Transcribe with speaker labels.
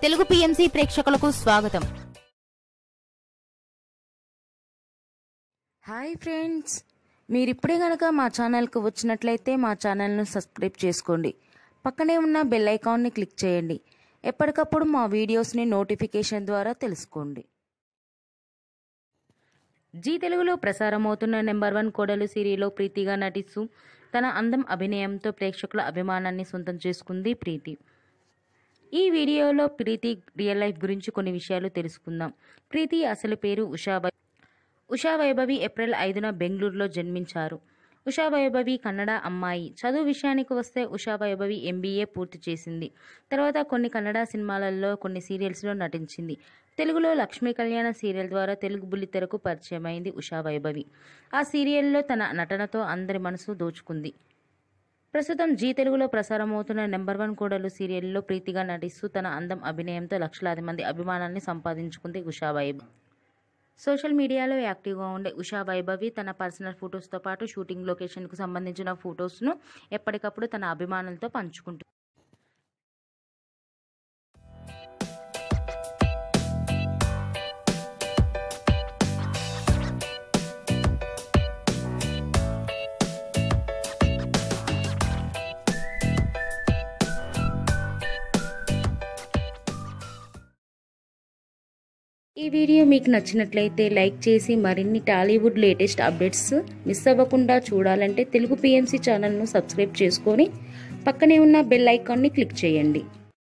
Speaker 1: Telugu PMC ప్రేక్షకులకు స్వాగతం.
Speaker 2: Hi friends, మీరు ఇప్పుడే గనక మా ఛానల్కి వచ్చినట్లయితే మా ఛానల్ను సబ్స్క్రైబ్ చేసుకోండి. పక్కనే ఉన్న బెల్ ఐకాన్ని క్లిక్ చేయండి. ఎప్పటికప్పుడు మా వీడియోస్ని నోటిఫికేషన్ ద్వారా తెలుసుకోండి. జీ తెలుగులో ప్రసారమవుతున్న నెంబర్ 1 కోడలు సీరియల్లో ప్రీతిగా నటిస్తూ తన అందం అభినయంతో ప్రేక్షకుల అభిమానాన్ని సొంతం చేసుకుంది ప్రీతి. ఈ వీడియోలో ప్రీతి రియల్ లైఫ్ గురించి కొన్ని విషయాలు తెలుసుకుందాం. ప్రీతి అసలు పేరు ఉషా వైభవి ఏప్రిల్ 5న బెంగళూరులో జన్మించారు. ఉషా వైభవి కన్నడ అమ్మాయి. చదువు విషయానికి వస్తే ఉషా వైభవి MBA పూర్తి చేసింది. తర్వాత కొన్ని కన్నడ సినిమాలలో, కొన్ని సీరియల్స్లో నటించింది. తెలుగులో లక్ష్మీ కళ్యాణ సీరియల్ ద్వారా తెలుగు బుల్లితెరకు పరిచయమైంది ఉషా వైభవి. ఆ సీరియల్లో తన నటనతో అందరి మనసు దోచుకుంది. ప్రస్తుతం జీ తెలుగులో ప్రసారమవుతున్న నెంబర్ 1 కోడలు సీరియల్లో ప్రీతిగా నటిస్తూ తన అందం అభినయంతో లక్షలాది మంది అభిమానాన్ని సంపాదించుకుంది ఉషా వైభవి. సోషల్ మీడియాలో యాక్టివ్గా ఉండే ఉషా వైభవి తన పర్సనల్ ఫొటోస్తో పాటు షూటింగ్ లొకేషన్కు సంబంధించిన ఫొటోస్ను ఎప్పటికప్పుడు తన అభిమానులతో పంచుకుంటుంది. ఈ వీడియో మీకు నచ్చినట్లయితే లైక్ చేసి మరిన్ని టాలీవుడ్ లేటెస్ట్ అప్డేట్స్ మిస్ అవ్వకుండా చూడాలంటే తెలుగు పిఎంసి ఛానల్ను సబ్స్క్రైబ్ చేసుకొని పక్కనే ఉన్న బెల్ ఐకాన్ని క్లిక్ చేయండి.